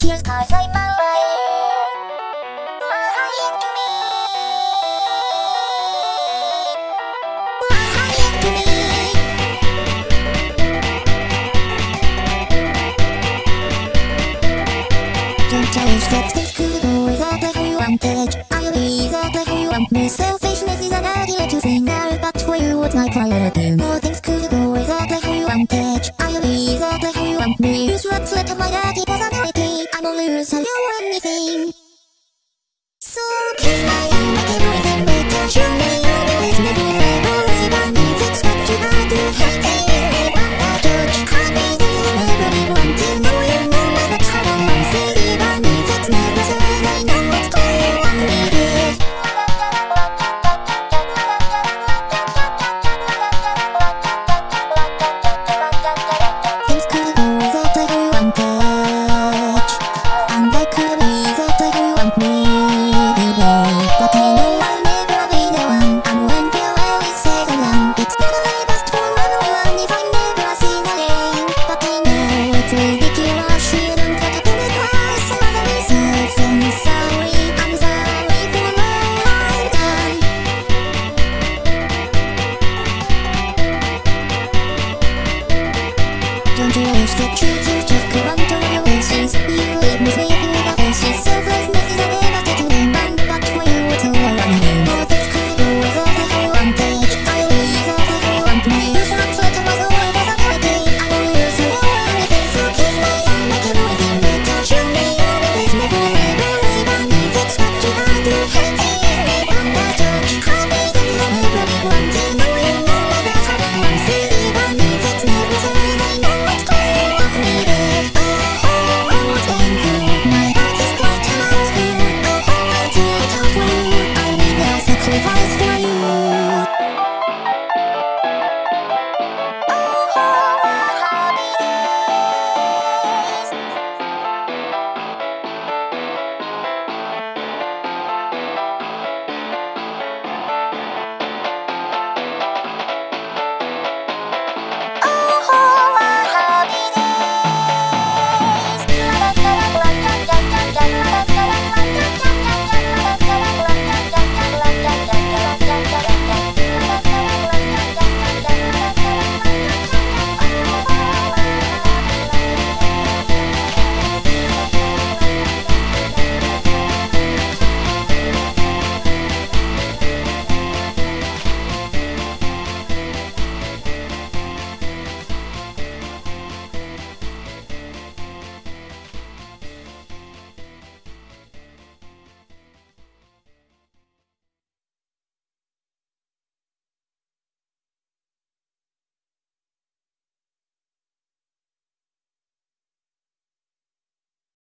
tears cause I'm a liar. Lying to me. Lying to me. Don't change that things could go exactly how you wanted. I'll be exactly how you want me. Selfishness is an argument to say now, but for you what's my priority? No things could go exactly how you wanted. I'll be exactly how you want me. Use what's left of my dirty personality. I'm a loser, you and me.